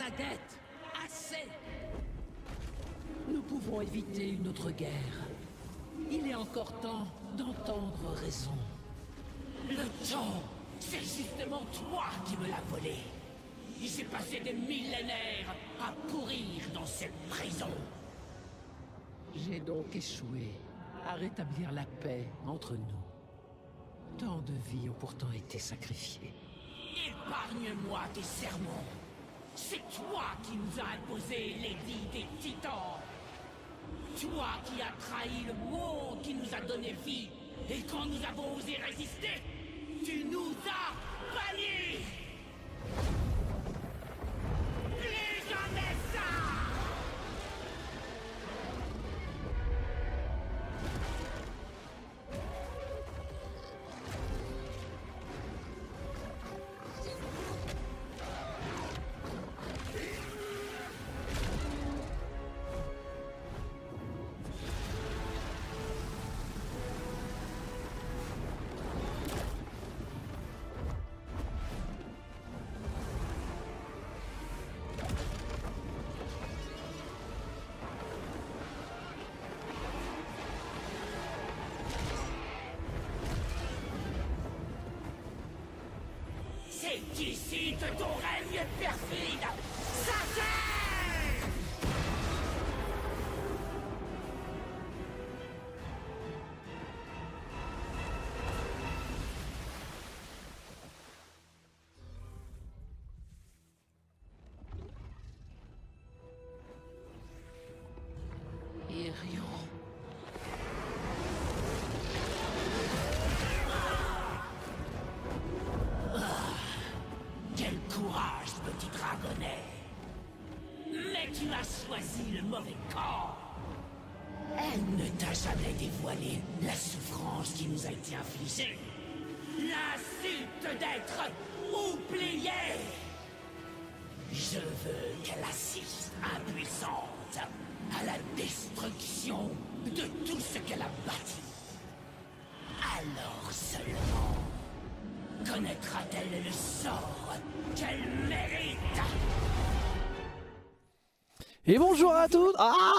Zadette, assez! Nous pouvons éviter une autre guerre. Il est encore temps d'entendre raison. Le temps, c'est justement toi qui me l'as volé. J'ai passé des millénaires à pourrir dans cette prison. J'ai donc échoué à rétablir la paix entre nous. Tant de vies ont pourtant été sacrifiées. Épargne-moi tes sermons. C'est toi qui nous as imposé l'édit des titans. Toi qui as trahi le monde qui nous a donné vie. Et quand nous avons osé résister, tu nous as bannis. Plus jamais ça! C'est ici que ton règne perfide s'achève! Irion. Quel courage, petit dragonnet! Mais tu as choisi le mauvais camp! Elle ne t'a jamais dévoilé la souffrance qui nous a été infligée! L'insulte d'être oubliée! Je veux qu'elle assiste impuissante à la destruction de tout ce qu'elle a bâti. Alors seulement connaîtra-t-elle le sort qu'elle mérite? Et bonjour à tous.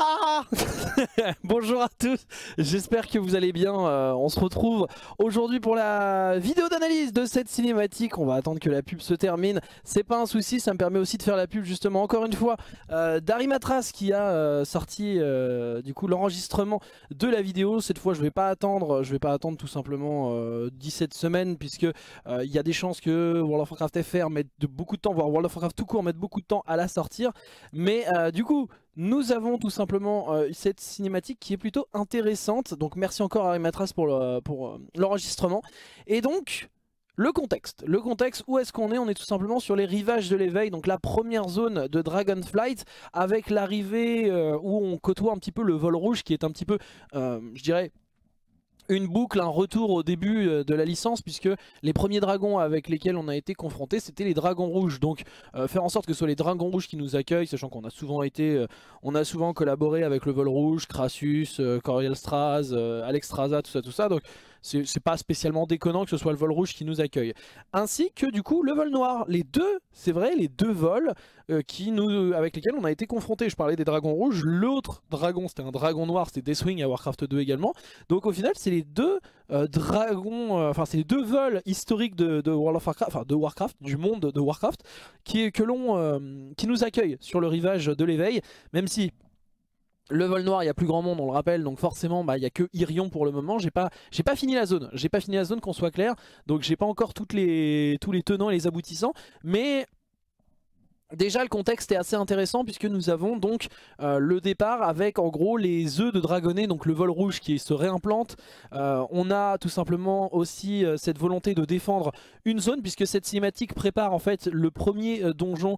Bonjour à tous, j'espère que vous allez bien. On se retrouve aujourd'hui pour la vidéo d'analyse de cette cinématique. On va attendre que la pub se termine, c'est pas un souci, ça me permet aussi de faire la pub justement encore une fois d'Arimatras qui a sorti du coup l'enregistrement de la vidéo. Cette fois je vais pas attendre tout simplement 17 semaines, puisque il y a des chances que World of Warcraft FR mette beaucoup de temps, voire World of Warcraft tout court mette beaucoup de temps à la sortir. Mais du coup nous avons tout simplement cette cinématique qui est plutôt intéressante. Donc merci encore à Arimatras pour l'enregistrement. Et donc le contexte où est-ce qu'on est? On est tout simplement sur les rivages de l'éveil, donc la première zone de Dragonflight, avec l'arrivée où on côtoie un petit peu le vol rouge, qui est un petit peu je dirais une boucle, un retour au début de la licence, puisque les premiers dragons avec lesquels on a été confronté, c'était les dragons rouges. Donc faire en sorte que ce soit les dragons rouges qui nous accueillent, sachant qu'on a souvent été, on a souvent collaboré avec le vol rouge, Crassus, Coriel Straz, Alexstrasza, tout ça. Donc c'est pas spécialement déconnant que ce soit le vol rouge qui nous accueille. Ainsi que du coup le vol noir. Les deux, c'est vrai, les deux vols avec lesquels on a été confronté. Je parlais des dragons rouges, l'autre dragon c'était un dragon noir, c'était Deathwing à Warcraft 2 également. Donc au final c'est les deux dragons, enfin c'est les deux vols historiques de World of Warcraft, enfin de Warcraft, du monde de Warcraft, qui nous accueillent sur le rivage de l'éveil, même si le vol noir, il y a plus grand monde, on le rappelle, donc forcément il y a que Irion pour le moment. J'ai pas fini la zone, qu'on soit clair, donc j'ai pas encore tous les tenants et les aboutissants, mais déjà le contexte est assez intéressant, puisque nous avons donc le départ avec en gros les œufs de dragonnet, donc le vol rouge qui se réimplante. On a tout simplement aussi cette volonté de défendre une zone, puisque cette cinématique prépare en fait le premier donjon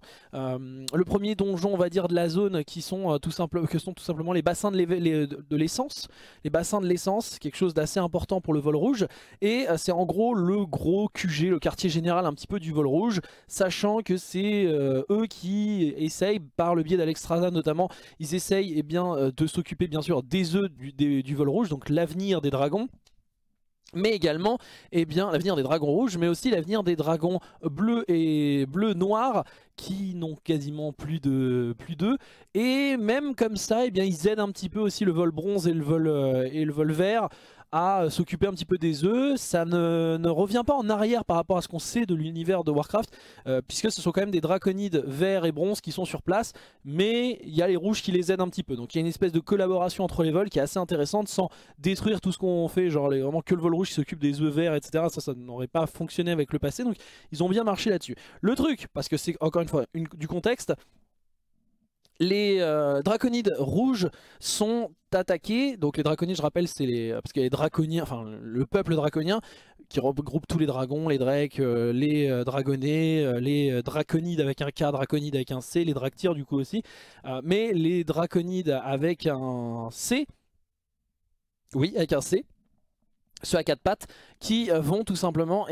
on va dire de la zone, qui sont tout simplement les bassins de l'essence. Les bassins de l'essence, quelque chose d'assez important pour le vol rouge, et c'est en gros le gros QG, le quartier général un petit peu du vol rouge, sachant que c'est eux qui essayent, par le biais d'Alexstrasza notamment, ils essayent de s'occuper bien sûr des œufs du vol rouge, donc l'avenir des dragons. mais également eh bien l'avenir des dragons rouges, mais aussi l'avenir des dragons bleus et bleu-noir qui n'ont quasiment plus d'eux. Et même comme ça, eh bien, ils aident un petit peu aussi le vol bronze et le vol vert à s'occuper un petit peu des œufs. Ça ne revient pas en arrière par rapport à ce qu'on sait de l'univers de Warcraft, puisque ce sont quand même des draconides verts et bronze qui sont sur place, mais il y a les rouges qui les aident un petit peu. Donc il y a une espèce de collaboration entre les vols qui est assez intéressante sans détruire tout ce qu'on fait, genre vraiment que le vol rouge qui s'occupe des œufs verts, etc. Ça n'aurait pas fonctionné avec le passé, donc ils ont bien marché là-dessus. Le truc, parce que c'est encore une fois du contexte, les draconides rouges sont attaqués. Donc les draconides, je rappelle, c'est parce qu'il y a les draconiens, enfin le peuple draconien qui regroupe tous les dragons, les drakes, les dragonnés, les draconides avec un K, draconides avec un C, les draktyrs du coup aussi. Mais les draconides avec un C, oui, avec un C, ceux à quatre pattes, qui vont tout simplement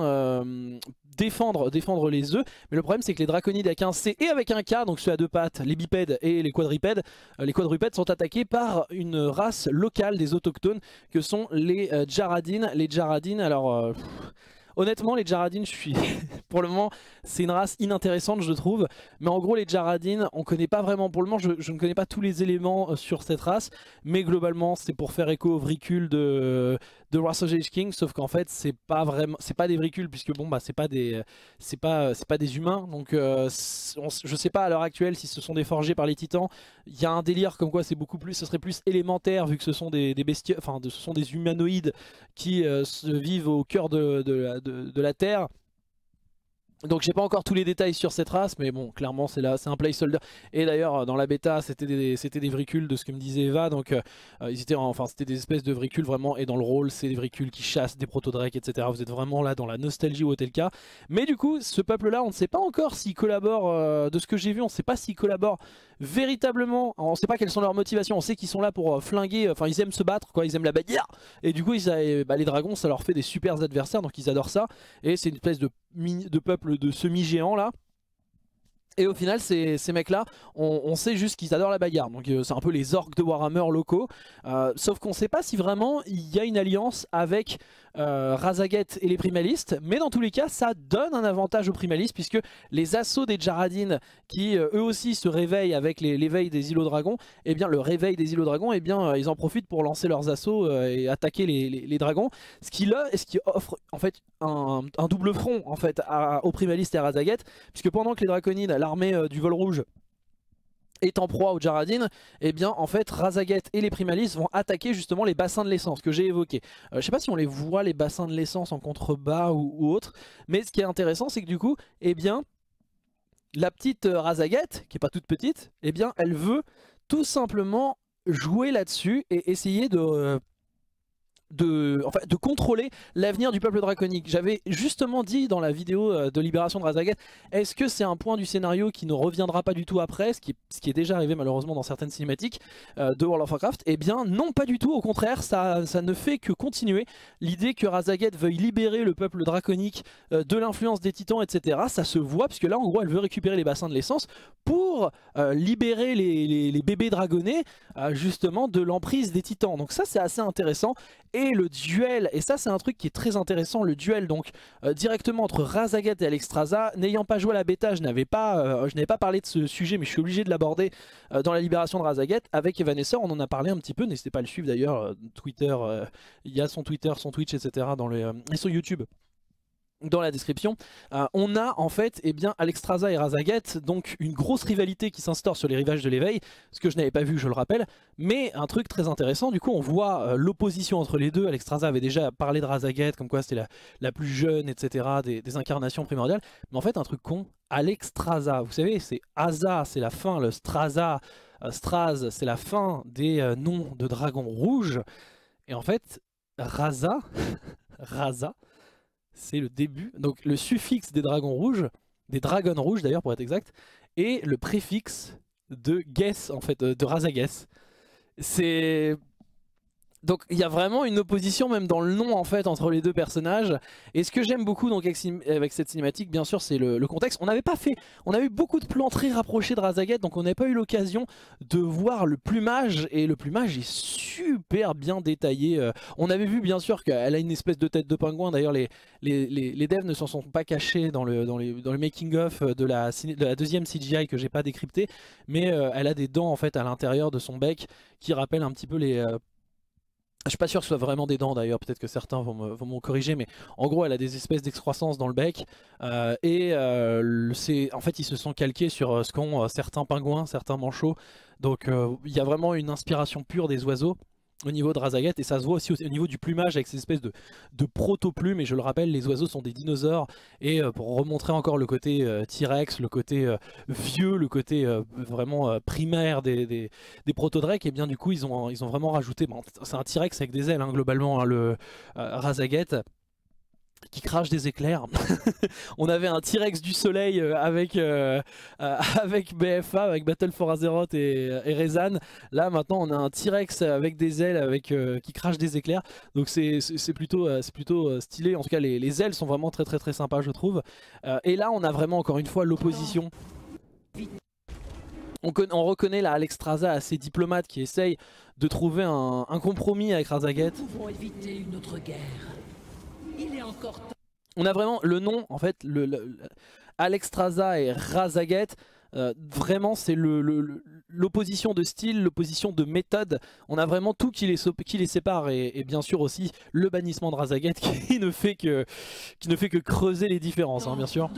défendre les œufs. Mais le problème c'est que les draconides avec un C et avec un K, donc ceux à deux pattes, les bipèdes et les quadrupèdes sont attaqués par une race locale des autochtones que sont les Djaradin. Les Djaradin, alors honnêtement les Djaradin, pour le moment c'est une race inintéressante je trouve, mais en gros les Djaradin on connaît pas vraiment, pour le moment je ne connais pas tous les éléments sur cette race, mais globalement c'est pour faire écho aux vricules de Wrath of the Lich King, sauf qu'en fait c'est pas des vricules, puisque bon bah c'est pas des humains, donc je sais pas à l'heure actuelle si ce sont des forgés par les titans. Il y a un délire comme quoi ce serait plus élémentaire vu que ce sont des bestioles, enfin ce sont des humanoïdes qui vivent au cœur de la terre. Donc j'ai pas encore tous les détails sur cette race, mais bon clairement c'est un placeholder. Et d'ailleurs dans la bêta c'était des vricules de ce que me disait Eva, donc c'était des espèces de vricules vraiment, et dans le rôle c'est des vricules qui chassent des protodrakes, etc. Vous êtes vraiment là dans la nostalgie ou tel cas. Mais du coup ce peuple là on ne sait pas encore s'il collabore, de ce que j'ai vu on ne sait pas s'il collabore véritablement, on ne sait pas quelles sont leurs motivations. On sait qu'ils sont là pour flinguer, enfin ils aiment se battre quoi, ils aiment la bagarre, et du coup les dragons ça leur fait des super adversaires, donc ils adorent ça. Et c'est une espèce de peuple de semi-géants là. Et au final ces mecs là on sait juste qu'ils adorent la bagarre, donc c'est un peu les orques de Warhammer locaux, sauf qu'on sait pas si vraiment il y a une alliance avec Raszageth et les primalistes, mais dans tous les cas ça donne un avantage aux primalistes, puisque les assauts des Djaradin qui eux aussi se réveillent avec l'éveil des îlots dragons, et bien le réveil des îlots dragons, et bien ils en profitent pour lancer leurs assauts et attaquer les dragons, ce qui offre en fait un double front en fait aux primalistes et à Raszageth, puisque pendant que les draconides, l'armée du vol rouge est en proie aux Djaradin, et bien en fait Raszageth et les primalistes vont attaquer justement les bassins de l'essence que j'ai évoqués. Je sais pas si on les voit les bassins de l'essence en contrebas ou autre, mais ce qui est intéressant c'est que du coup, et bien la petite Raszageth, qui est pas toute petite, et bien elle veut tout simplement jouer là-dessus et essayer de contrôler l'avenir du peuple draconique. J'avais justement dit dans la vidéo de libération de Raszageth, est-ce que c'est un point du scénario qui ne reviendra pas du tout après, ce qui est déjà arrivé malheureusement dans certaines cinématiques de World of Warcraft? Eh bien non, pas du tout, au contraire ça ne fait que continuer. L'idée que Raszageth veuille libérer le peuple draconique de l'influence des titans, etc., ça se voit, puisque là en gros elle veut récupérer les bassins de l'essence pour libérer les bébés dragonnés justement de l'emprise des titans. Donc ça c'est assez intéressant. Et le duel, et ça c'est un truc qui est très intéressant, le duel donc directement entre Raszageth et Alexstrasza. N'ayant pas joué à la bêta, je n'avais pas parlé de ce sujet, mais je suis obligé de l'aborder dans la libération de Raszageth. Avec Evanescence on en a parlé un petit peu, n'hésitez pas à le suivre d'ailleurs, Twitter, il y a son Twitter, son Twitch, etc. et son YouTube dans la description. On a en fait Alexstrasza et Raszageth, donc une grosse rivalité qui s'instaure sur les rivages de l'éveil, ce que je n'avais pas vu, je le rappelle, mais un truc très intéressant, du coup on voit l'opposition entre les deux. Alexstrasza avait déjà parlé de Raszageth comme quoi c'était la plus jeune, etc., des incarnations primordiales, mais en fait un truc con, Alexstrasza, vous savez c'est Asa, c'est la fin, le Straza, Straz c'est la fin des noms de dragons rouges, et en fait Raza c'est le début, donc le suffixe des dragons rouges, des dragons rouges d'ailleurs pour être exact, et le préfixe de Geth en fait, de Raszageth. C'est Donc il y a vraiment une opposition même dans le nom en fait entre les deux personnages. Et ce que j'aime beaucoup donc avec cette cinématique, bien sûr, c'est le contexte. On a eu beaucoup de plans très rapprochés de Raszageth, donc on n'avait pas eu l'occasion de voir le plumage, et le plumage est super bien détaillé. On avait vu bien sûr qu'elle a une espèce de tête de pingouin. D'ailleurs les devs ne s'en sont pas cachés dans le making of de la deuxième CGI que j'ai pas décrypté, mais elle a des dents en fait à l'intérieur de son bec qui rappellent un petit peu les... Je suis pas sûr que ce soit vraiment des dents d'ailleurs, peut-être que certains vont me corriger, mais en gros elle a des espèces d'excroissance dans le bec, en fait ils se sont calqués sur ce qu'ont certains pingouins, certains manchots, donc il y a vraiment une inspiration pure des oiseaux au niveau de Raszageth, et ça se voit aussi au niveau du plumage avec ces espèces de proto-plumes. Et je le rappelle, les oiseaux sont des dinosaures, et pour remontrer encore le côté T-Rex, le côté vieux, le côté vraiment primaire des proto-drakes, et bien du coup ils ont vraiment rajouté, bon, c'est un T-Rex avec des ailes hein, globalement, hein, le Raszageth, qui crache des éclairs. On avait un T-Rex du soleil avec BFA, avec Battle for Azeroth et Rezan. Là maintenant on a un T-Rex avec des ailes qui crache des éclairs. Donc c'est plutôt stylé. En tout cas les ailes sont vraiment très sympas je trouve. Et là on a vraiment encore une fois l'opposition. On reconnaît là Alexstrasza assez diplomate qui essaye de trouver un compromis avec Raszageth. Nous pouvons éviter une autre guerre. Il est encore temps. On a vraiment le nom, en fait, Alexstrasza et Raszageth, vraiment c'est l'opposition de style, l'opposition de méthode. On a vraiment tout qui les sépare, et bien sûr aussi le bannissement de Raszageth qui ne fait que creuser les différences, hein, bien sûr.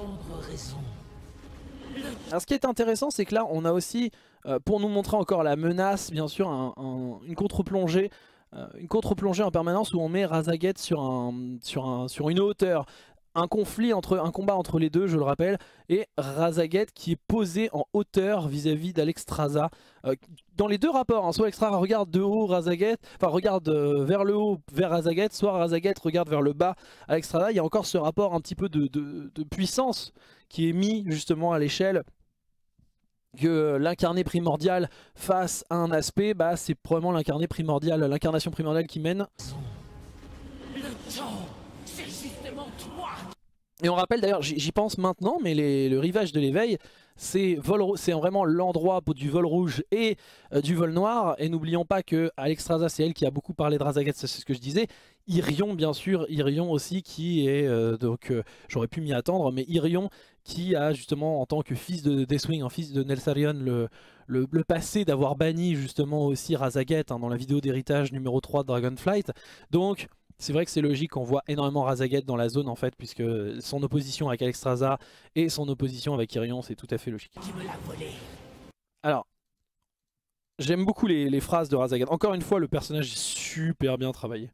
Alors ce qui est intéressant, c'est que là on a aussi, pour nous montrer encore la menace, bien sûr, une contre-plongée. Une contre-plongée en permanence où on met Raszageth sur une hauteur. Un combat entre les deux, je le rappelle, et Raszageth qui est posé en hauteur vis-à-vis d'Alexstrasza. Dans les deux rapports, hein, soit Alexstrasza regarde de haut Raszageth, enfin regarde vers le haut vers Raszageth, soit Raszageth regarde vers le bas Alexstrasza. Il y a encore ce rapport un petit peu de puissance qui est mis justement à l'échelle. Que l'incarné primordial face à un aspect, bah c'est probablement l'incarnation primordiale qui mène. Et on rappelle d'ailleurs, j'y pense maintenant, mais le rivage de l'éveil, c'est vraiment l'endroit du vol rouge et du vol noir. Et n'oublions pas que Alexstrasza, c'est elle qui a beaucoup parlé de Raszageth, c'est ce que je disais. Irion bien sûr, Irion aussi qui est, j'aurais pu m'y attendre, mais Irion qui a justement en tant que fils de Deathwing, en fils de Neltharion, le passé d'avoir banni justement aussi Raszageth hein, dans la vidéo d'héritage numéro 3 de Dragonflight. Donc c'est vrai que c'est logique qu'on voit énormément Raszageth dans la zone en fait, puisque son opposition avec Alexstrasza et son opposition avec Irion, c'est tout à fait logique. Alors, j'aime beaucoup les phrases de Raszageth. Encore une fois, le personnage est super bien travaillé.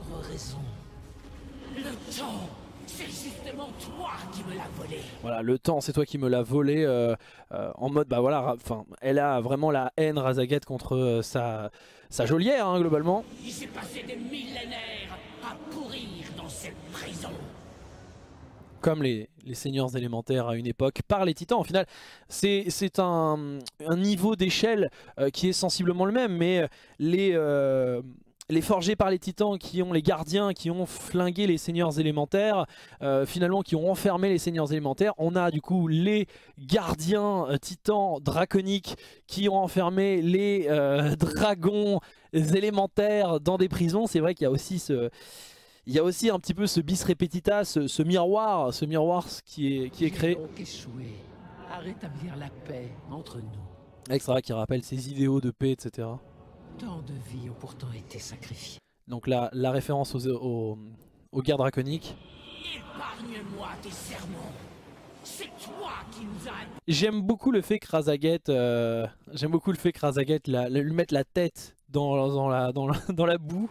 Voilà, le temps, c'est toi qui me l'as volé. En mode, bah voilà, elle a vraiment la haine Raszageth contre sa geôlière, hein, globalement. Il s'est passé des millénaires à pourrir dans cette prison. Comme les seigneurs élémentaires à une époque par les titans. Au final, c'est un niveau d'échelle qui est sensiblement le même, mais les forgés par les titans, qui ont les gardiens, qui ont flingué les seigneurs élémentaires, finalement qui ont enfermé les seigneurs élémentaires. On a du coup les gardiens titans draconiques qui ont enfermé les dragons élémentaires dans des prisons. C'est vrai qu'il y a aussi un petit peu ce bis repetita, ce miroir qui est créé. J'ai donc échoué à rétablir la paix entre nous. Alexstrasza qui rappelle ses idéaux de paix, etc. Tant de vies ont pourtant été sacrifiées. Donc la référence aux guerres draconiques. Épargne-moi tes sermons. C'est toi qui nous as... J'aime beaucoup le fait que Raszageth, lui mette la tête dans la boue.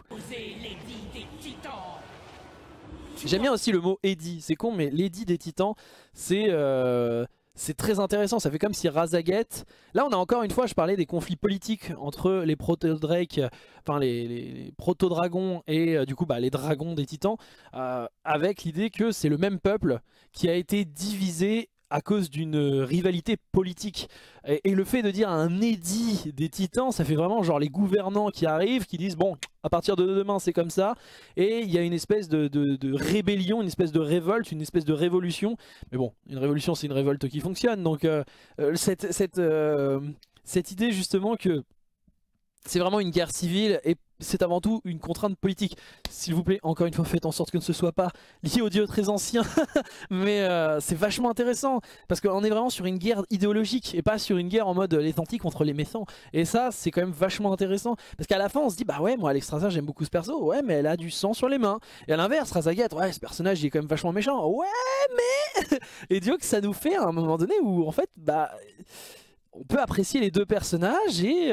J'aime bien aussi le mot Eddy. C'est con, mais l'Eddy des titans, c'est très intéressant. Ça fait comme si Raszageth... Là, on a encore une fois, je parlais des conflits politiques entre les proto-drakes, enfin les proto-dragons et du coup les dragons des titans, avec l'idée que c'est le même peuple qui a été divisé à cause d'une rivalité politique. Et le fait de dire un édit des titans, ça fait vraiment genre les gouvernants qui arrivent, qui disent bon, à partir de demain c'est comme ça. Et il y a une espèce de rébellion, une espèce de révolte, une espèce de révolution. Mais bon, une révolution c'est une révolte qui fonctionne. Donc cette idée justement que c'est vraiment une guerre civile et c'est avant tout une contrainte politique. S'il vous plaît, encore une fois, faites en sorte que ce ne soit pas lié aux dieux très anciens. Mais c'est vachement intéressant parce qu'on est vraiment sur une guerre idéologique et pas sur une guerre en mode les gentils contre les méchants. Et ça, c'est quand même vachement intéressant parce qu'à la fin, on se dit bah ouais, moi Alexstrasza, j'aime beaucoup ce perso. Ouais, mais elle a du sang sur les mains. Et à l'inverse, Raszageth, ouais, ce personnage il est quand même vachement méchant. Ouais, mais et Dieu que ça nous fait à un moment donné où en fait, bah on peut apprécier les deux personnages et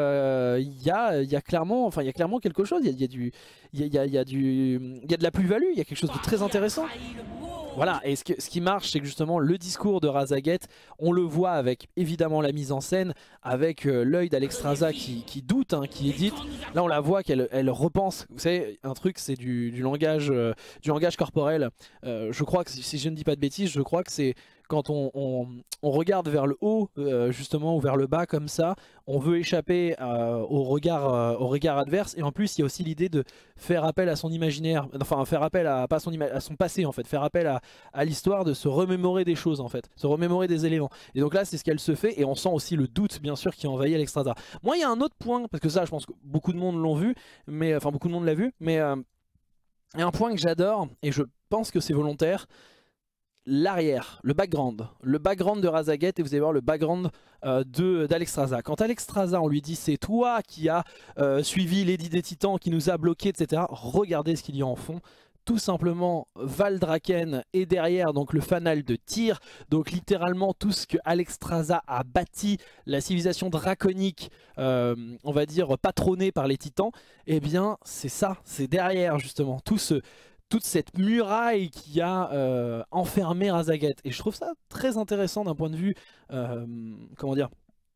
il y a clairement quelque chose, il y a de la plus-value, il y a quelque chose de très intéressant. Voilà, et ce qui marche, c'est que justement le discours de Raszageth, on le voit avec évidemment la mise en scène, avec l'œil d'Alexstrasza qui doute, hein, qui hésite. Là on la voit qu'elle repense, vous savez, un truc c'est du langage corporel. Je crois que, si je ne dis pas de bêtises, je crois que c'est quand on regarde vers le haut justement ou vers le bas comme ça, on veut échapper au regard adverse. Et en plus il y a aussi l'idée de faire appel à son imaginaire, enfin faire appel à son passé en fait, faire appel à l'histoire, de se remémorer des choses en fait, se remémorer des éléments. Et donc là c'est ce qu'elle se fait et on sent aussi le doute bien sûr qui envahit Alexstrasza. Moi il y a un autre point, parce que ça je pense que beaucoup de monde l'ont vu, mais enfin beaucoup de monde l'a vu, mais il y a un point que j'adore et je pense que c'est volontaire. L'arrière, le background de Raszageth, et vous allez voir le background d'Alexstrasza. Quand Alexstrasza, on lui dit c'est toi qui as suivi l'édit des titans, qui nous a bloqués, etc. Regardez ce qu'il y a en fond. Tout simplement, Valdraken est derrière, donc le fanal de Tyr. Donc littéralement tout ce que Alexstrasza a bâti, la civilisation draconique, on va dire patronnée par les titans, eh bien c'est ça, c'est derrière justement toute cette muraille qui a enfermé Raszageth. Et je trouve ça très intéressant d'un point de vue, comment dire,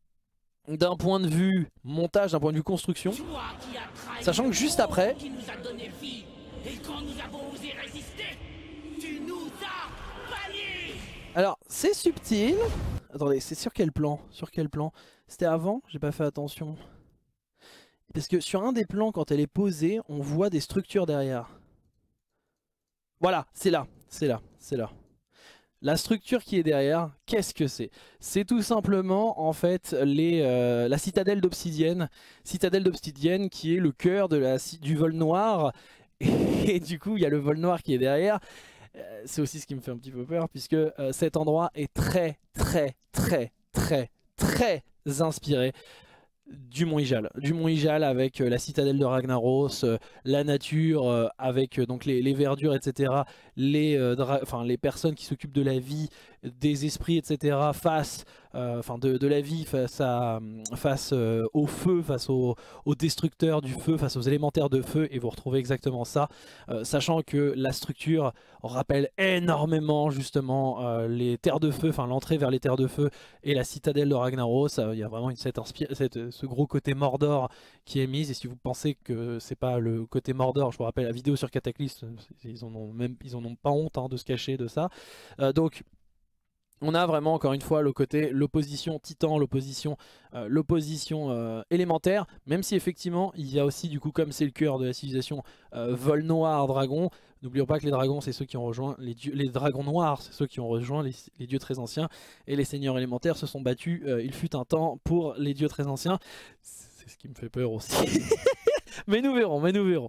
d'un point de vue montage, d'un point de vue construction. Sachant que juste après... Alors, c'est subtil. Attendez, c'est sur quel plan? Sur quel plan? C'était avant? J'ai pas fait attention. Parce que sur un des plans, quand elle est posée, on voit des structures derrière. Voilà, c'est là, c'est là, c'est là. La structure qui est derrière, qu'est-ce que c'est? C'est tout simplement en fait la citadelle d'obsidienne. Citadelle d'obsidienne qui est le cœur du vol noir. Et du coup, il y a le vol noir qui est derrière. C'est aussi ce qui me fait un petit peu peur puisque cet endroit est très très très très très inspiré du Mont Ijal. Du Mont Ijal avec la citadelle de Ragnaros, la nature avec donc les verdures, etc. Les personnes qui s'occupent de la vie, des esprits, etc. face de la vie face au feu, face aux destructeurs du feu, face aux élémentaires de feu, et vous retrouvez exactement ça, sachant que la structure rappelle énormément justement les terres de feu, enfin l'entrée vers les terres de feu et la citadelle de Ragnaros. Il y a vraiment ce gros côté Mordor qui est mise, et si vous pensez que c'est pas le côté Mordor, je vous rappelle la vidéo sur Cataclysme, ils en ont pas honte hein, de se cacher de ça. Donc on a vraiment encore une fois l'opposition titan, l'opposition élémentaire, même si effectivement il y a aussi du coup, comme c'est le cœur de la civilisation, vol noir, dragon. N'oublions pas que les dragons c'est ceux qui ont rejoint les dragons noirs, c'est ceux qui ont rejoint les dieux très anciens, et les seigneurs élémentaires se sont battus, il fut un temps, pour les dieux très anciens. C'est ce qui me fait peur aussi. mais nous verrons, mais nous verrons.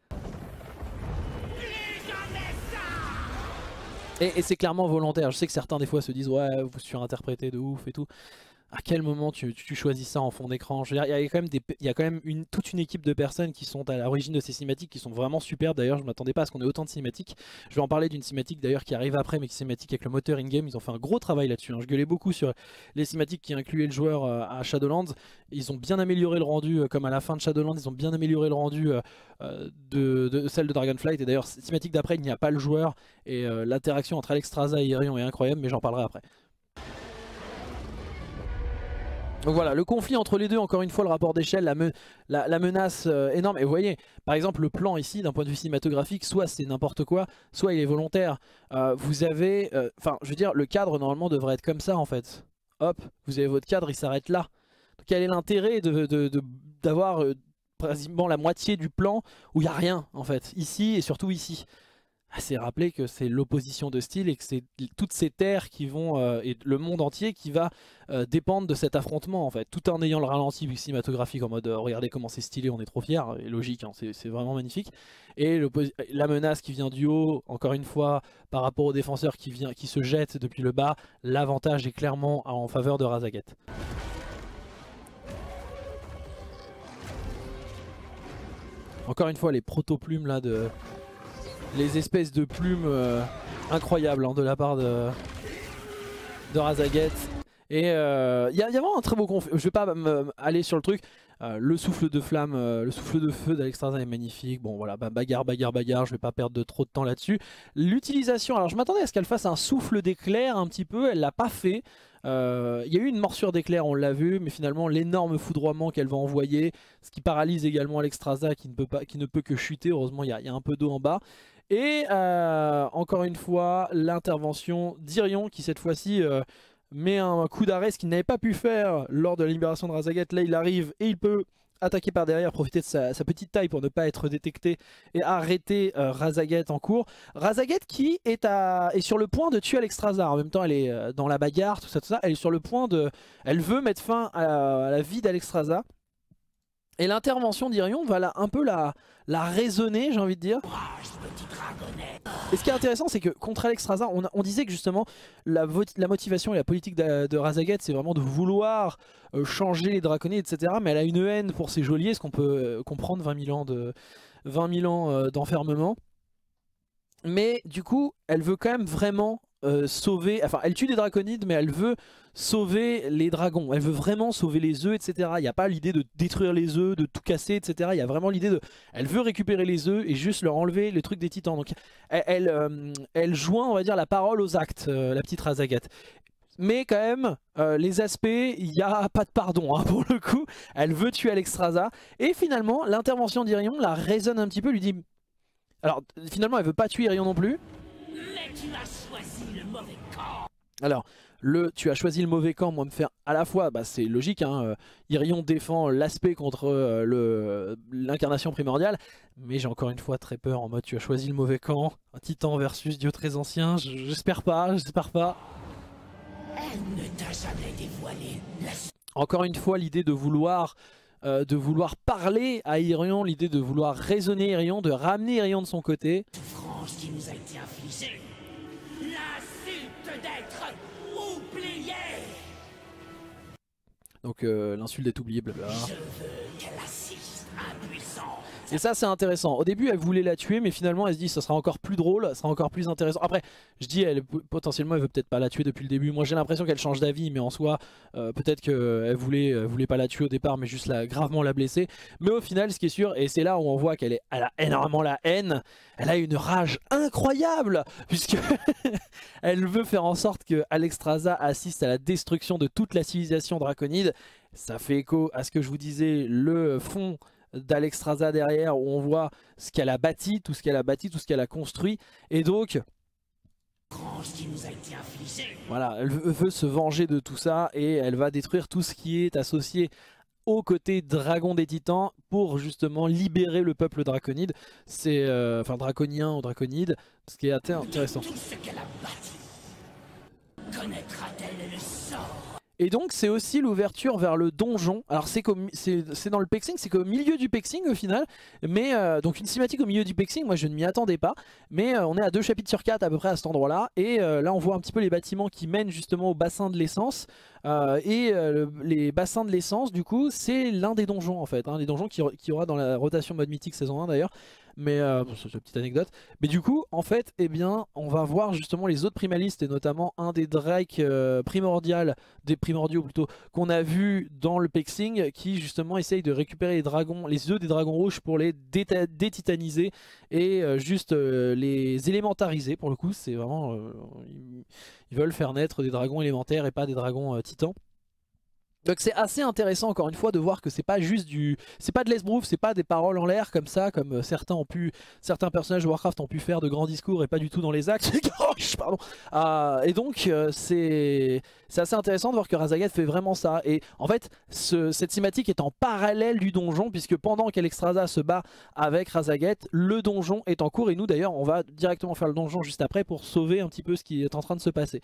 Et c'est clairement volontaire. Je sais que certains des fois se disent ouais vous surinterprétez de ouf et tout. À quel moment tu choisis ça en fond d'écran? Il y a quand même toute une équipe de personnes qui sont à l'origine de ces cinématiques qui sont vraiment superbes. D'ailleurs je m'attendais pas à ce qu'on ait autant de cinématiques. Je vais en parler d'une cinématique d'ailleurs qui arrive après, mais qui est cinématique avec le moteur in-game. Ils ont fait un gros travail là-dessus, hein. Je gueulais beaucoup sur les cinématiques qui incluaient le joueur à Shadowlands. Ils ont bien amélioré le rendu, comme à la fin de Shadowlands, ils ont bien amélioré le rendu de celle de Dragonflight. Et d'ailleurs cinématique d'après il n'y a pas le joueur, et l'interaction entre Alexstrasza et Irion est incroyable, mais j'en parlerai après. Donc voilà, le conflit entre les deux, encore une fois, le rapport d'échelle, la menace énorme. Et vous voyez, par exemple, le plan ici, d'un point de vue cinématographique, soit c'est n'importe quoi, soit il est volontaire. Vous avez, enfin, je veux dire, le cadre normalement devrait être comme ça en fait. Hop, vous avez votre cadre, il s'arrête là. Donc quel est l'intérêt d'avoir quasiment la moitié du plan où il n'y a rien en fait, ici et surtout ici. C'est rappeler que c'est l'opposition de style et que c'est toutes ces terres qui vont, et le monde entier qui va dépendre de cet affrontement en fait. Tout en ayant le ralenti cinématographique en mode regardez comment c'est stylé, on est trop fiers, et logique, hein, c'est vraiment magnifique. Et la menace qui vient du haut, encore une fois, par rapport au défenseur qui se jette depuis le bas, l'avantage est clairement en faveur de Raszageth. Encore une fois, les proto-plumes là les espèces de plumes incroyables hein, de la part de Raszageth. Et il y a vraiment un très beau conflit. Je vais pas aller sur le truc. Le souffle de flamme, le souffle de feu d'Alexstrasza est magnifique. Bon voilà, bagarre. Je vais pas perdre trop de temps là-dessus. L'utilisation, alors je m'attendais à ce qu'elle fasse un souffle d'éclair un petit peu. Elle l'a pas fait. Il y a eu une morsure d'éclair, on l'a vu, mais finalement l'énorme foudroiement qu'elle va envoyer, ce qui paralyse également Alexstrasza qui ne peut que chuter. Heureusement il y a un peu d'eau en bas. Et encore une fois, l'intervention d'Irion qui cette fois-ci met un coup d'arrêt, ce qu'il n'avait pas pu faire lors de la libération de Raszageth. Là il arrive et il peut attaquer par derrière, profiter de sa petite taille pour ne pas être détecté et arrêter Raszageth en cours. Raszageth qui est sur le point de tuer Alexstrasza. En même temps elle est dans la bagarre, tout ça. Elle est sur le point de... Elle veut mettre fin à la vie d'Alexstrasza. Et l'intervention d'Irion va un peu la raisonner, j'ai envie de dire. Et ce qui est intéressant, c'est que contre Alexstrasza, on disait que justement la motivation et la politique de Raszageth, c'est vraiment de vouloir changer les draconides, etc. Mais elle a une haine pour ses geôliers, ce qu'on peut comprendre, 20 000 ans d'enfermement. Mais du coup, elle veut quand même vraiment sauver... Enfin, elle tue des draconides, mais elle veut sauver les dragons. Elle veut vraiment sauver les œufs, etc. Il n'y a pas l'idée de détruire les œufs, de tout casser, etc. Il y a vraiment l'idée de... Elle veut récupérer les œufs et juste leur enlever le truc des titans. Donc, elle joint, on va dire, la parole aux actes, la petite Raszageth. Mais quand même, les aspects, il n'y a pas de pardon hein, pour le coup. Elle veut tuer Alexstrasza. Et finalement, l'intervention d'Irion la raisonne un petit peu, lui dit... Alors, finalement, elle veut pas tuer Irion non plus. Mais tu as choisi le mauvais camp. Alors, tu as choisi le mauvais camp, moi me faire à la fois, c'est logique, hein, Irion défend l'aspect contre l'incarnation primordiale, mais j'ai encore une fois très peur en mode tu as choisi le mauvais camp, un titan versus dieu très ancien, j'espère pas. Elle ne t'a jamais dévoilé la... Encore une fois, l'idée de vouloir parler à Irion, l'idée de vouloir raisonner Irion, de ramener Irion de son côté. Souffrance qui nous a été infligée, l'insulte d'être oublié. Donc l'insulte d'être oublié, blablabla. Je veux qu'elle assiste impuissante. Et ça c'est intéressant. Au début elle voulait la tuer mais finalement elle se dit ça sera encore plus drôle, ça sera encore plus intéressant. Après je dis potentiellement elle veut peut-être pas la tuer depuis le début. Moi j'ai l'impression qu'elle change d'avis mais en soi peut-être qu'elle voulait pas la tuer au départ mais juste gravement la blesser. Mais au final ce qui est sûr, et c'est là où on voit qu'elle a énormément la haine, elle a une rage incroyable puisque elle veut faire en sorte que Alexstrasza assiste à la destruction de toute la civilisation draconide. Ça fait écho à ce que je vous disais, le fond d'Alexstrasza derrière où on voit ce qu'elle a bâti, tout ce qu'elle a construit, et donc qui nous a été infligée. Voilà, elle veut se venger de tout ça et elle va détruire tout ce qui est associé au côté dragon des titans pour justement libérer le peuple draconide. C'est enfin draconien ou draconide, ce qui est assez intéressant. Tout ce qu'elle a bâti, connaîtra-t-elle le sort? Et donc c'est aussi l'ouverture vers le donjon. Alors c'est dans le Pexing, c'est qu'au milieu du Pexing au final. Mais donc une cinématique au milieu du Pexing, moi je ne m'y attendais pas. Mais on est à 2 chapitres sur 4 à peu près à cet endroit là. Et là on voit un petit peu les bâtiments qui mènent justement au bassin de l'essence. Les bassins de l'essence du coup c'est l'un des donjons en fait, hein, les donjons qu'il y aura dans la rotation mode mythique saison 1 d'ailleurs. Mais c'est une petite anecdote. Mais du coup en fait eh bien on va voir justement les autres primalistes et notamment un des drakes primordiaux plutôt qu'on a vu dans le Pexing qui justement essaye de récupérer les œufs des dragons rouges pour les détitaniser et juste les élémentariser. Pour le coup c'est vraiment ils veulent faire naître des dragons élémentaires et pas des dragons titans. Donc c'est assez intéressant encore une fois de voir que c'est pas juste c'est pas de l'esbrouf, c'est pas des paroles en l'air comme ça, comme certains personnages de Warcraft ont pu faire de grands discours et pas du tout dans les actes. Pardon. Et donc c'est assez intéressant de voir que Raszageth fait vraiment ça. Et en fait cette cinématique est en parallèle du donjon, puisque pendant qu'Alexstrasza se bat avec Raszageth, le donjon est en cours. Et nous d'ailleurs on va directement faire le donjon juste après pour sauver un petit peu ce qui est en train de se passer.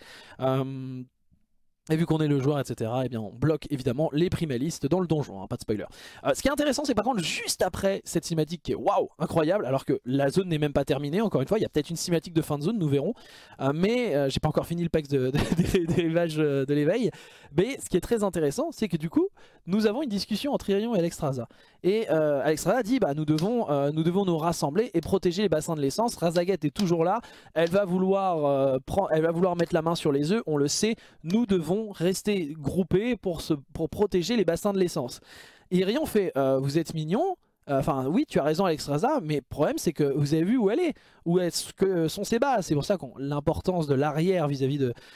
Et vu qu'on est le joueur, etc., eh bien on bloque évidemment les primalistes dans le donjon, hein, pas de spoiler. Ce qui est intéressant, c'est par contre juste après cette cinématique qui est waouh, incroyable, alors que la zone n'est même pas terminée, encore une fois, il y a peut-être une cinématique de fin de zone, nous verrons. Mais j'ai pas encore fini le PAX des rivages de l'éveil. Mais ce qui est très intéressant, c'est que du coup, nous avons une discussion entre Irion et Alexstrasza. Et Alexstrasza dit, bah, nous devons nous rassembler et protéger les bassins de l'essence. Raszageth est toujours là, elle va vouloir mettre la main sur les œufs, on le sait, nous devons rester groupés pour protéger les bassins de l'essence. Irion fait vous êtes mignon, enfin oui tu as raison Alexstrasza, mais le problème c'est que vous avez vu où elle est, où est-ce que sont ses bases. C'est pour ça qu'on l'importance de l'arrière vis-à-vis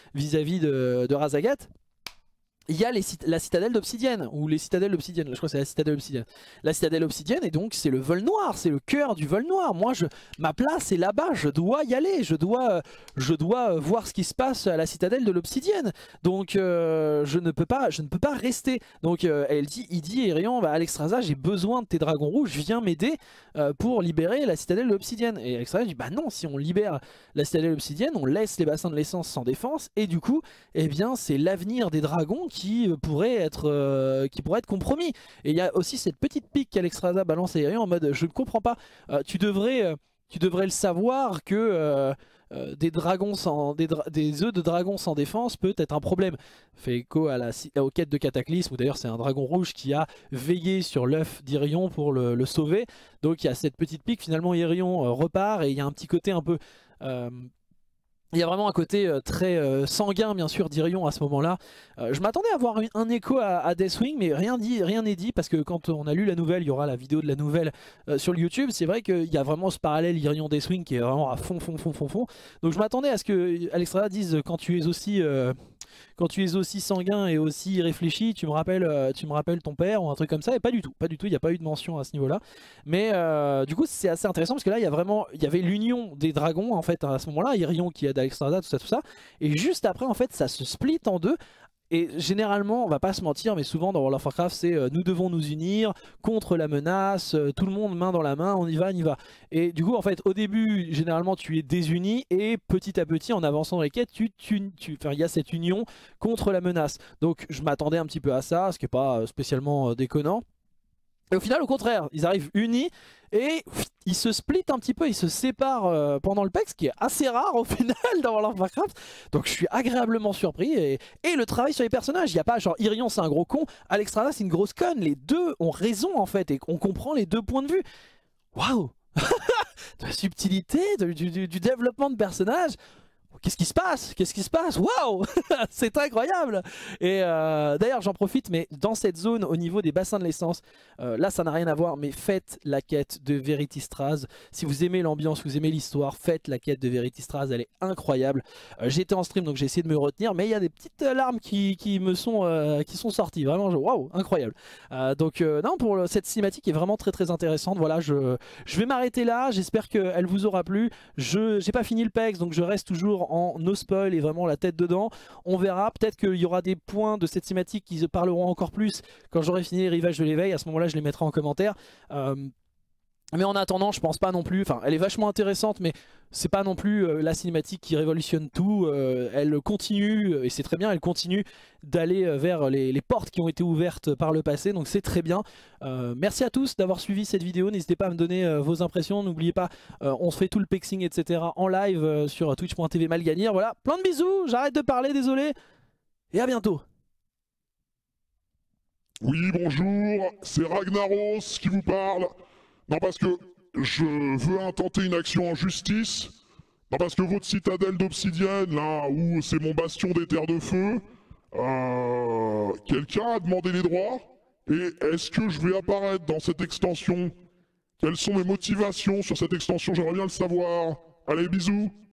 de Raszageth. Il y a la citadelle d'obsidienne, ou les citadelles d'obsidienne, je crois que c'est la citadelle d'obsidienne. La citadelle d'obsidienne, et donc c'est le vol noir, c'est le cœur du vol noir. Moi, ma place est là-bas, je dois y aller, je dois voir ce qui se passe à la citadelle de l'obsidienne. Donc je ne peux pas rester. Donc il dit Irion, bah, Alexstrasza, j'ai besoin de tes dragons rouges, viens m'aider pour libérer la citadelle de l'obsidienne. Et Alexstrasza dit, bah non, si on libère la citadelle de l'obsidienne, on laisse les bassins de l'essence sans défense, et du coup, eh bien c'est l'avenir des dragons qui pourrait être compromis. Et il y a aussi cette petite pique qu'Alexstrasza balance à Irion en mode je ne comprends pas, tu devrais le savoir que des œufs de dragon sans défense peut être un problème. Fait écho aux quêtes de Cataclysme, où d'ailleurs c'est un dragon rouge qui a veillé sur l'œuf d'Irion pour le sauver. Donc il y a cette petite pique, finalement Irion repart, et il y a un petit côté un peu... il y a vraiment un côté très sanguin bien sûr d'Irion à ce moment-là. Je m'attendais à avoir un écho à Deathwing, mais rien n'est dit, parce que quand on a lu la nouvelle, il y aura la vidéo de la nouvelle sur le YouTube. C'est vrai qu'il y a vraiment ce parallèle Irion-Deathwing qui est vraiment à fond. Donc je m'attendais à ce que Alexstrasza dise quand tu es aussi sanguin et aussi réfléchi, tu me rappelles ton père ou un truc comme ça, et pas du tout, il n'y a pas eu de mention à ce niveau là. Mais du coup c'est assez intéressant, parce que là il y avait l'union des dragons en fait à ce moment là, Irion qui aide Alexstrasza, tout ça, et juste après en fait ça se split en deux. Et généralement, on va pas se mentir, mais souvent dans World of Warcraft, c'est nous devons nous unir contre la menace, tout le monde main dans la main, on y va. Et du coup, en fait, au début, généralement, tu es désuni, et petit à petit, en avançant dans les quêtes, il y a cette union contre la menace. Donc, je m'attendais un petit peu à ça, ce qui n'est pas spécialement déconnant. Et au final, au contraire, ils arrivent unis et ils se splitent un petit peu, ils se séparent pendant le PAX, ce qui est assez rare au final dans World of Warcraft. Donc je suis agréablement surpris. Et le travail sur les personnages, il n'y a pas genre Irion c'est un gros con, Alexstrasza c'est une grosse conne. Les deux ont raison en fait, et on comprend les deux points de vue. Waouh. De la subtilité, du développement de personnages. Qu'est-ce qui se passe? Waouh. C'est incroyable. Et d'ailleurs j'en profite, mais dans cette zone au niveau des bassins de l'essence, là ça n'a rien à voir, mais faites la quête de Verithistraz. Si vous aimez l'ambiance, vous aimez l'histoire, faites la quête de Verithistraz, elle est incroyable. J'étais en stream donc j'ai essayé de me retenir, mais il y a des petites larmes qui sont sorties, vraiment waouh, incroyable. Donc non, pour cette cinématique est vraiment très intéressante. Voilà, je vais m'arrêter là, j'espère qu'elle vous aura plu. J'ai pas fini le PEX, donc je reste toujours en no spoil et vraiment la tête dedans. On verra, peut-être qu'il y aura des points de cette cinématique qui se parleront encore plus quand j'aurai fini les rivages de l'éveil. À ce moment là je les mettrai en commentaire. Mais en attendant, je pense pas non plus, enfin elle est vachement intéressante, mais c'est pas non plus la cinématique qui révolutionne tout. Elle continue, et c'est très bien, elle continue d'aller vers les portes qui ont été ouvertes par le passé, donc c'est très bien. Merci à tous d'avoir suivi cette vidéo, n'hésitez pas à me donner vos impressions, n'oubliez pas, on se fait tout le pexing etc en live sur twitch.tv Malganir. Voilà, plein de bisous, j'arrête de parler, désolé, et à bientôt. Oui, bonjour, c'est Ragnaros qui vous parle. Non, parce que je veux intenter une action en justice. Non, parce que votre citadelle d'obsidienne, là où c'est mon bastion des terres de feu, quelqu'un a demandé les droits. Et est-ce que je vais apparaître dans cette extension? Quelles sont mes motivations sur cette extension? J'aimerais bien le savoir. Allez, bisous.